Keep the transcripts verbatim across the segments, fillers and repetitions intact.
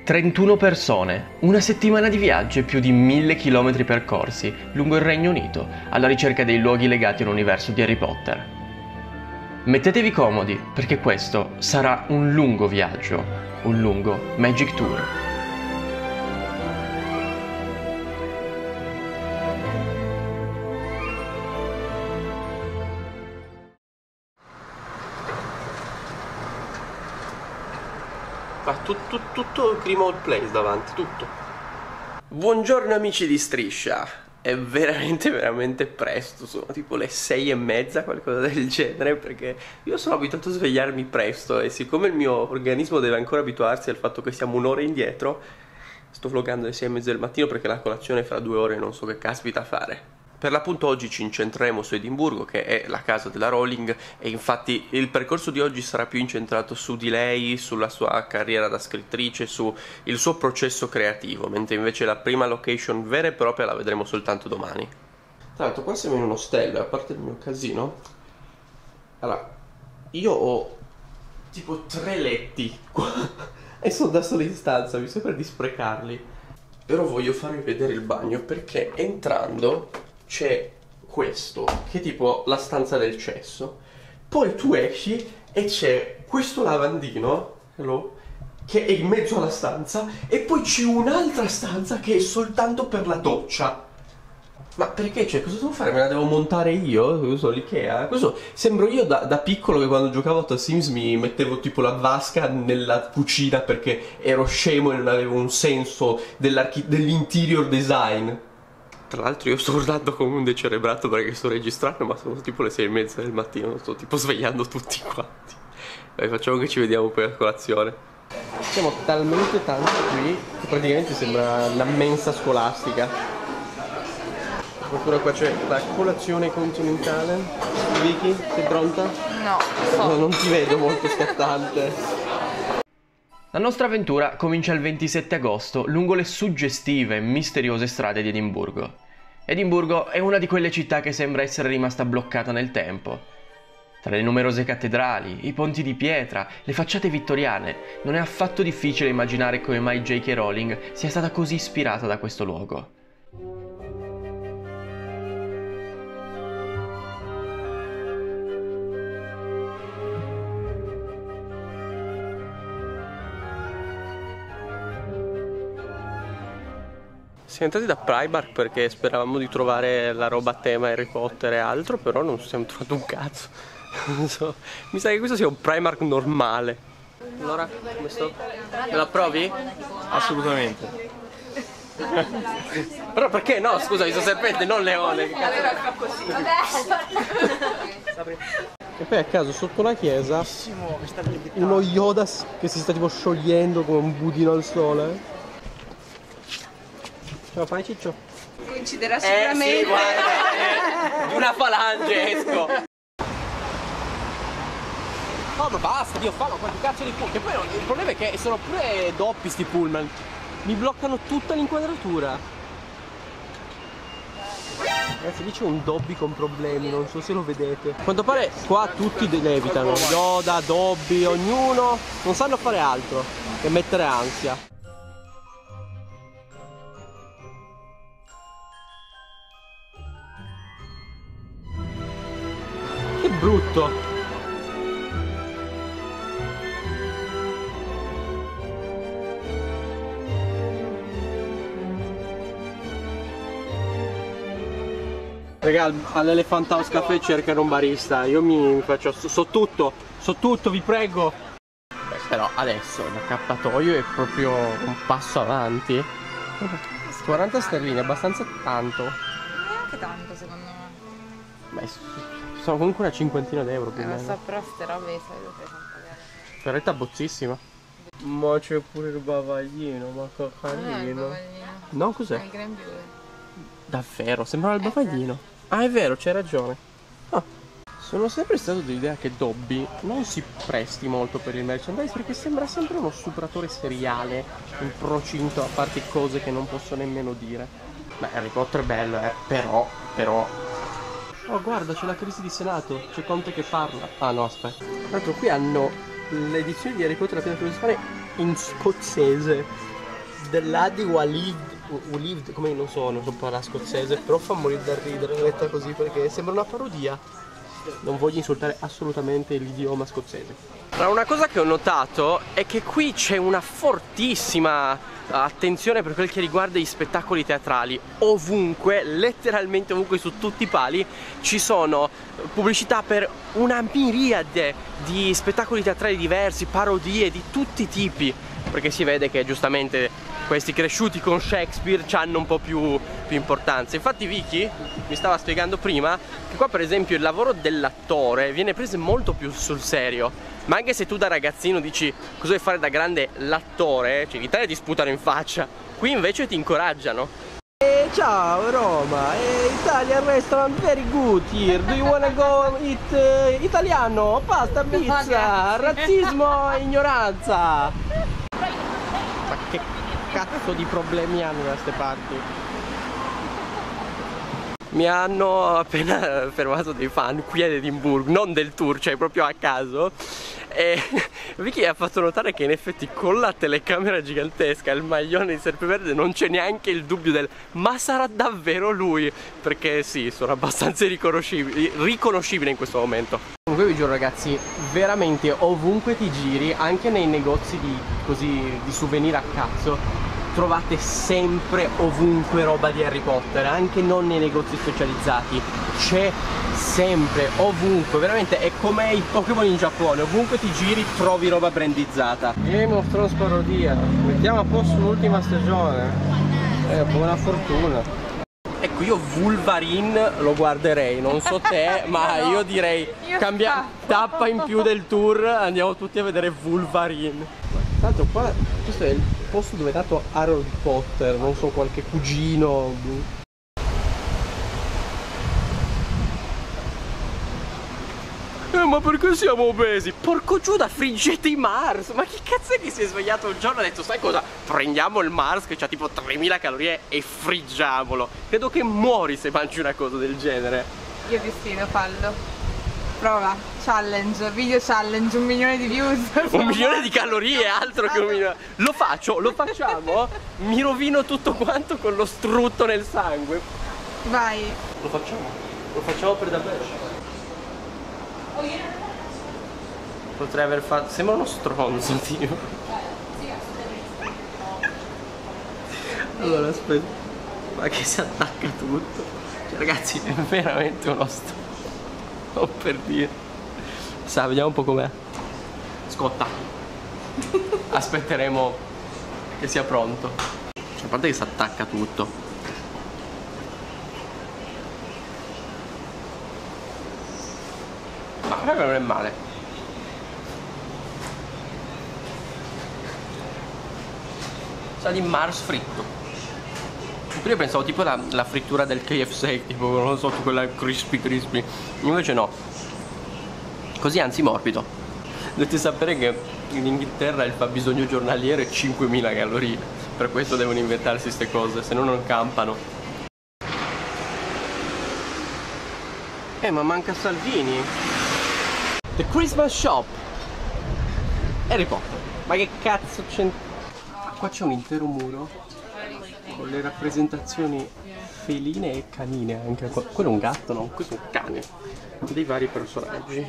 trentuno persone, una settimana di viaggio e più di mille chilometri percorsi lungo il Regno Unito alla ricerca dei luoghi legati all'universo di Harry Potter. Mettetevi comodi perché questo sarà un lungo viaggio, un lungo Magic Tour. Ma tutto, tutto il Grimmauld Place davanti, tutto. Buongiorno amici di Striscia. È veramente veramente presto, sono tipo le sei e mezza, qualcosa del genere, perché io sono abituato a svegliarmi presto e siccome il mio organismo deve ancora abituarsi al fatto che siamo un'ora indietro, sto vloggando alle sei e mezza del mattino perché la colazione è fra due ore e non so che caspita fare. Per l'appunto oggi ci incentreremo su Edimburgo, che è la casa della Rowling, e infatti il percorso di oggi sarà più incentrato su di lei, sulla sua carriera da scrittrice, su il suo processo creativo, mentre invece la prima location vera e propria la vedremo soltanto domani. Tra l'altro qua siamo in un ostello, a parte il mio casino. Allora, io ho tipo tre letti qua e sono da solo in stanza, mi sembra di sprecarli. Però voglio farvi vedere il bagno perché entrando c'è questo, che è tipo la stanza del cesso. Poi tu esci e c'è questo lavandino, hello, che è in mezzo alla stanza. E poi c'è un'altra stanza che è soltanto per la doccia. Ma perché? Cioè, cosa devo fare? Me la devo montare io? Questo l'Ikea? Questo sembro io da, da piccolo che quando giocavo a The Sims mi mettevo tipo la vasca nella cucina perché ero scemo e non avevo un senso dell'interior design. Tra l'altro io sto urlando come un decerebrato perché sto registrando, ma sono tipo le sei e mezza del mattino, sto tipo svegliando tutti quanti. Dai, facciamo che ci vediamo poi a colazione. Siamo talmente tanti qui che praticamente sembra una mensa scolastica. Ancora qua c'è la colazione continentale. Vicky, sei pronta? No, so. No, non ti vedo molto scattante. La nostra avventura comincia il ventisette agosto lungo le suggestive e misteriose strade di Edimburgo. Edimburgo è una di quelle città che sembra essere rimasta bloccata nel tempo. Tra le numerose cattedrali, i ponti di pietra, le facciate vittoriane, non è affatto difficile immaginare come mai J K Rowling sia stata così ispirata da questo luogo. Siamo entrati da Primark perché speravamo di trovare la roba a tema Harry Potter e altro, però non siamo trovati un cazzo. Non so. Mi sa che questo sia un Primark normale. Allora, come sto? Me la provi? Assolutamente. Però perché no? Scusa, mi sono serpente, non leone. Che cazzo? E poi a caso sotto la chiesa uno Yoda che si sta tipo sciogliendo come un budino al sole. Ce la fai, Ciccio? Coinciderà sicuramente. Eh sì, guarda, di una falange esco. No, ma basta, Dio, fallo, quanti cazzo di pullman. Che poi il problema è che sono pure doppi sti pullman. Mi bloccano tutta l'inquadratura. Ragazzi, lì c'è un Dobby con problemi, non so se lo vedete. A quanto pare qua tutti levitano. Yoda, Dobby, ognuno non sanno fare altro che mettere ansia. Che brutto! Raga, all'Elephant House Café cercano un barista. Io mi, mi faccio... So tutto, so tutto, vi prego! Beh, però adesso l'accappatoio è proprio un passo avanti. quaranta sterline, abbastanza tanto. Neanche tanto secondo me. Beh, sono comunque una cinquantina d'euro più o Eh, lo meno. so, però ste robe di solito pesano pagare. In realtà bozzissima. Ma c'è pure il bavaglino, ma che Non è il carino. bavaglino. No, È cos'è? il grembiule. Davvero, sembrava il bavaglino. Ah, è vero, c'hai ragione. Ah. Sono sempre stato dell'idea che Dobby non si presti molto per il merchandise perché sembra sempre uno stupratore seriale in procinto a farti cose che non posso nemmeno dire. Beh, Harry Potter è bello, eh, però, però... Oh, guarda, c'è la crisi di Senato, c'è Conte che parla. Ah, no, aspetta. Tra l'altro qui hanno l'edizione di Harry Potter la prima filosofale in scozzese. Abdelhadi Walid, Walid, come non so, non so parlare scozzese, però fa morire da ridere letta così perché sembra una parodia. Non voglio insultare assolutamente l'idioma scozzese. Allora, una cosa che ho notato è che qui c'è una fortissima attenzione per quel che riguarda gli spettacoli teatrali. Ovunque, letteralmente ovunque, su tutti i pali ci sono pubblicità per una miriade di spettacoli teatrali diversi, parodie di tutti i tipi, perché si vede che giustamente questi cresciuti con Shakespeare hanno un po' più, più importanza. Infatti Vicky mi stava spiegando prima che qua per esempio il lavoro dell'attore viene preso molto più sul serio. Ma anche se tu da ragazzino dici cosa vuoi fare da grande l'attore, cioè in Italia ti sputano in faccia, qui invece ti incoraggiano. Eh, ciao Roma, eh, Italian restaurant very good here. Do you wanna go eat uh, italiano, pasta, pizza, razzismo e ignoranza? Ma che cazzo di problemi hanno da queste parti? Mi hanno appena fermato dei fan qui ad Edimburgo, non del tour, cioè proprio a caso. E Vicky ha fatto notare che in effetti con la telecamera gigantesca, il maglione di Serpeverde, non c'è neanche il dubbio del ma sarà davvero lui? Perché sì, sono abbastanza riconoscibile, riconoscibile in questo momento. Comunque vi giuro ragazzi, veramente ovunque ti giri, anche nei negozi di, così, di souvenir a cazzo, trovate sempre ovunque roba di Harry Potter, anche non nei negozi specializzati. C'è sempre, ovunque, veramente è come i Pokémon in Giappone, ovunque ti giri trovi roba brandizzata. Game of Thrones parodia, mettiamo a posto l'ultima stagione, eh, buona fortuna. Ecco, io Wolverine lo guarderei, non so te, ma io direi io cambia tappa in più del tour, andiamo tutti a vedere Wolverine. Tanto qua, questo è il posto dove è nato Harold Potter, non so, qualche cugino. Eh, ma perché siamo obesi? Porco Giuda, friggete i Mars! Ma che cazzo è che si è svegliato un giorno e ha detto, sai cosa? Prendiamo il Mars che c'ha tipo tremila calorie e friggiamolo. Credo che muori se mangi una cosa del genere. Io ti sfido, fallo. Prova, challenge, video challenge, un milione di views. Un milione di calorie, altro che un milione. Lo faccio, lo facciamo? Mi rovino tutto quanto con lo strutto nel sangue. Vai. Lo facciamo, lo facciamo per davvero. Potrei aver fatto... Sembra uno stronzo, Dio. Allora, aspetta. Ma che si attacca tutto. Cioè, ragazzi, è veramente uno stronzo. Oh, per dire. Sa, vediamo un po' com'è. Scotta. Aspetteremo che sia pronto. Cioè, a parte che si attacca tutto. Ma raga, non è male. Sa di Mars fritto. Io pensavo tipo la, la frittura del K F C, tipo non lo so, quella crispy crispy. Invece no. Così anzi morbido. Dovete sapere che in Inghilterra il fabbisogno giornaliero è cinquemila calorie. Per questo devono inventarsi queste cose, se no non campano. Eh, ma manca Salvini. The Christmas Shop. Harry Potter. Ma che cazzo c'è? Qua c'è un intero muro con le rappresentazioni feline e canine anche. Quello è un gatto, no? Questo è un cane. Dei vari personaggi.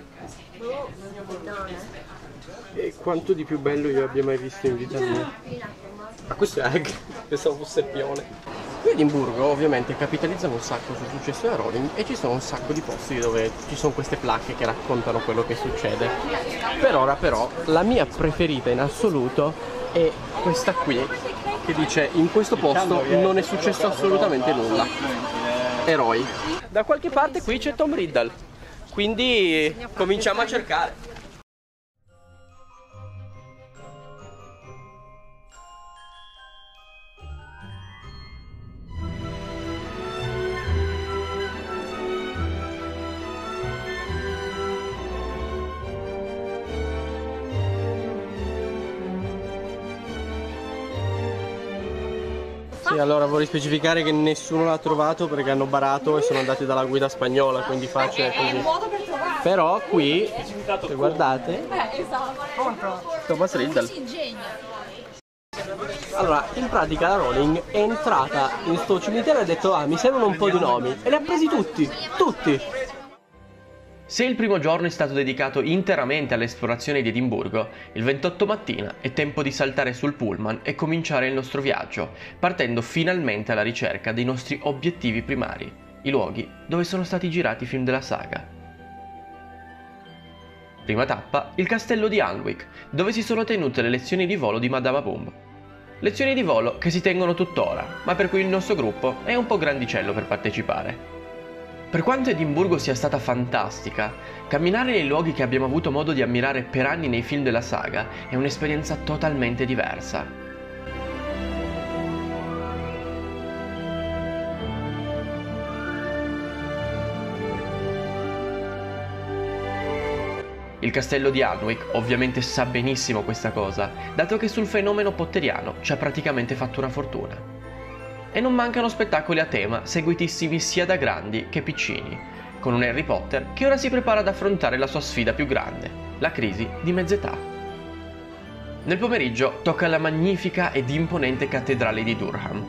E quanto di più bello io abbia mai visto in vita mia. Ma questo è Hag, pensavo fosse il pione. Qui a Edimburgo ovviamente capitalizzano un sacco sul successo della Rowling e ci sono un sacco di posti dove ci sono queste placche che raccontano quello che succede. Per ora però la mia preferita in assoluto è questa qui, che dice in questo posto non è successo assolutamente nulla. Eroi. Da qualche parte qui c'è Tom Riddle, quindi cominciamo a cercare. Sì, allora vorrei specificare che nessuno l'ha trovato perché hanno barato e sono andati dalla guida spagnola, quindi facile così. Però qui, se guardate, Thomas Riddle. Allora, in pratica la Rowling è entrata in sto cimitero e ha detto ah, mi servono un po' di nomi, e li ha presi tutti, tutti. Se il primo giorno è stato dedicato interamente all'esplorazione di Edimburgo, il ventotto mattina è tempo di saltare sul pullman e cominciare il nostro viaggio, partendo finalmente alla ricerca dei nostri obiettivi primari, i luoghi dove sono stati girati i film della saga. Prima tappa, il castello di Alnwick, dove si sono tenute le lezioni di volo di Madama Boom. Lezioni di volo che si tengono tuttora, ma per cui il nostro gruppo è un po' grandicello per partecipare. Per quanto Edimburgo sia stata fantastica, camminare nei luoghi che abbiamo avuto modo di ammirare per anni nei film della saga è un'esperienza totalmente diversa. Il castello di Alnwick ovviamente sa benissimo questa cosa, dato che sul fenomeno potteriano ci ha praticamente fatto una fortuna. E non mancano spettacoli a tema seguitissimi sia da grandi che piccini, con un Harry Potter che ora si prepara ad affrontare la sua sfida più grande, la crisi di mezz'età. Nel pomeriggio tocca alla magnifica ed imponente cattedrale di Durham,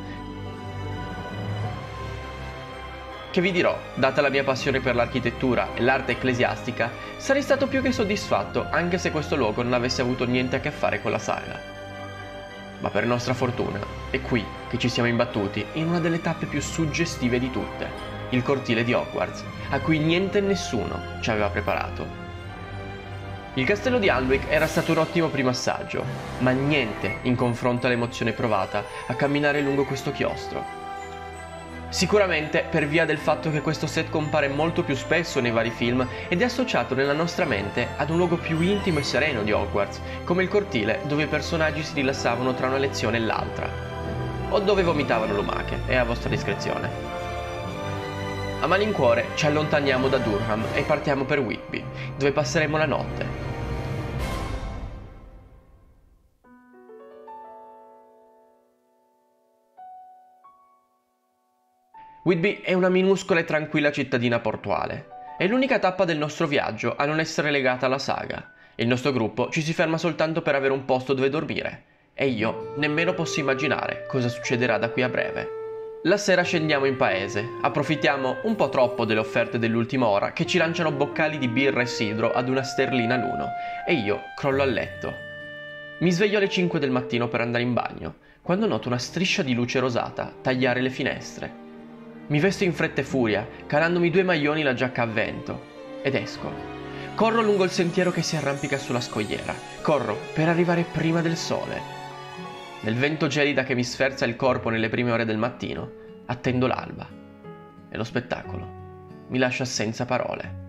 che vi dirò, data la mia passione per l'architettura e l'arte ecclesiastica, sarei stato più che soddisfatto anche se questo luogo non avesse avuto niente a che fare con la saga. Ma per nostra fortuna è qui che ci siamo imbattuti in una delle tappe più suggestive di tutte, il cortile di Hogwarts, a cui niente e nessuno ci aveva preparato. Il castello di Alnwick era stato un ottimo primo assaggio, ma niente in confronto all'emozione provata a camminare lungo questo chiostro. Sicuramente per via del fatto che questo set compare molto più spesso nei vari film ed è associato nella nostra mente ad un luogo più intimo e sereno di Hogwarts, come il cortile dove i personaggi si rilassavano tra una lezione e l'altra, o dove vomitavano lumache, è a vostra discrezione. A malincuore ci allontaniamo da Durham e partiamo per Whitby, dove passeremo la notte. Whitby è una minuscola e tranquilla cittadina portuale. È l'unica tappa del nostro viaggio a non essere legata alla saga. Il nostro gruppo ci si ferma soltanto per avere un posto dove dormire. E io nemmeno posso immaginare cosa succederà da qui a breve. La sera scendiamo in paese, approfittiamo un po' troppo delle offerte dell'ultima ora che ci lanciano boccali di birra e sidro ad una sterlina l'uno, e io crollo a letto. Mi sveglio alle cinque del mattino per andare in bagno, quando noto una striscia di luce rosata tagliare le finestre. Mi vesto in fretta e furia, calandomi due maglioni e la giacca a vento, ed esco. Corro lungo il sentiero che si arrampica sulla scogliera. Corro per arrivare prima del sole. Nel vento gelida che mi sferza il corpo nelle prime ore del mattino, attendo l'alba. E lo spettacolo mi lascia senza parole.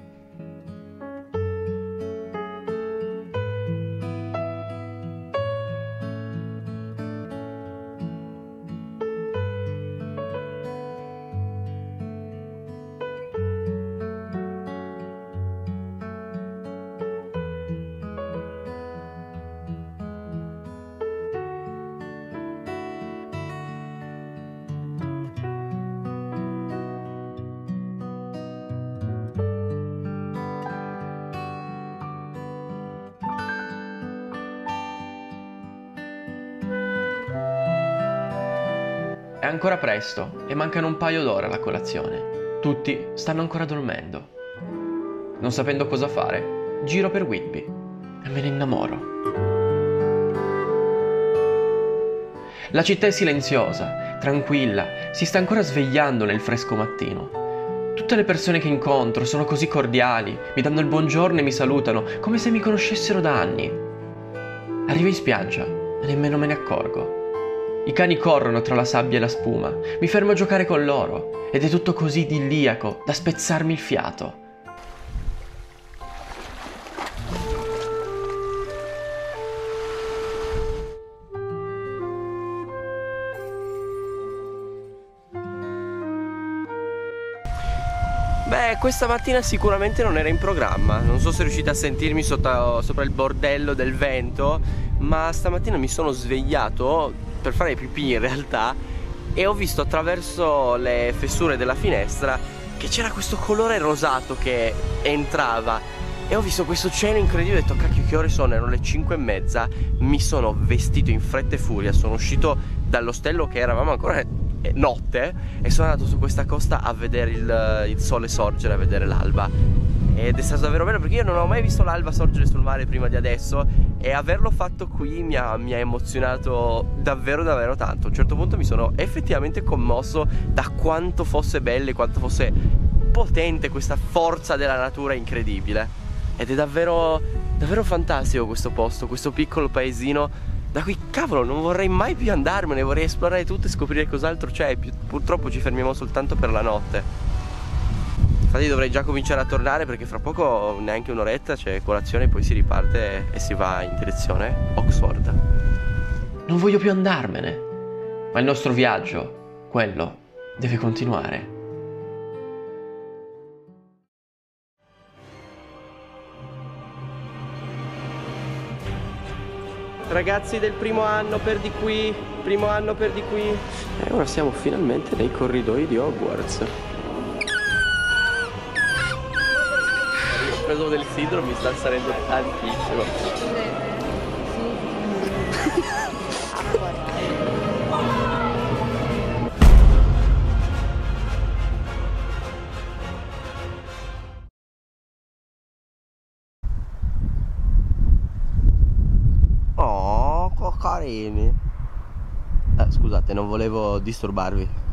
È ancora presto e mancano un paio d'ore alla colazione. Tutti stanno ancora dormendo. Non sapendo cosa fare, giro per Whitby e me ne innamoro. La città è silenziosa, tranquilla, si sta ancora svegliando nel fresco mattino. Tutte le persone che incontro sono così cordiali, mi danno il buongiorno e mi salutano come se mi conoscessero da anni. Arrivo in spiaggia e nemmeno me ne accorgo. I cani corrono tra la sabbia e la spuma, mi fermo a giocare con loro ed è tutto così idilliaco da spezzarmi il fiato. Beh, questa mattina sicuramente non era in programma. Non so se riuscite a sentirmi sotto, sopra il bordello del vento, ma stamattina mi sono svegliato per fare pipì in realtà e ho visto attraverso le fessure della finestra che c'era questo colore rosato che entrava e ho visto questo cielo incredibile, ho detto cacchio che ore sono, erano le cinque e mezza, mi sono vestito in fretta e furia, sono uscito dall'ostello che eravamo ancora notte e sono andato su questa costa a vedere il, il sole sorgere, a vedere l'alba, ed è stato davvero bello perché io non ho mai visto l'alba sorgere sul mare prima di adesso e averlo fatto qui mi ha, mi ha emozionato davvero davvero tanto. A un certo punto mi sono effettivamente commosso da quanto fosse bello e quanto fosse potente questa forza della natura incredibile, ed è davvero davvero fantastico questo posto, questo piccolo paesino da cui cavolo non vorrei mai più andarmene, vorrei esplorare tutto e scoprire cos'altro c'è. Purtroppo ci fermiamo soltanto per la notte, infatti dovrei già cominciare a tornare perché fra poco, neanche un'oretta, c'è colazione e poi si riparte e si va in direzione Oxford. Non voglio più andarmene, ma il nostro viaggio, quello, deve continuare. Ragazzi del primo anno per di qui, primo anno per di qui. E ora siamo finalmente nei corridoi di Hogwarts. Ho preso del sidro, mi sta salendo tantissimo. Oh, carini. Eh, scusate, non volevo disturbarvi.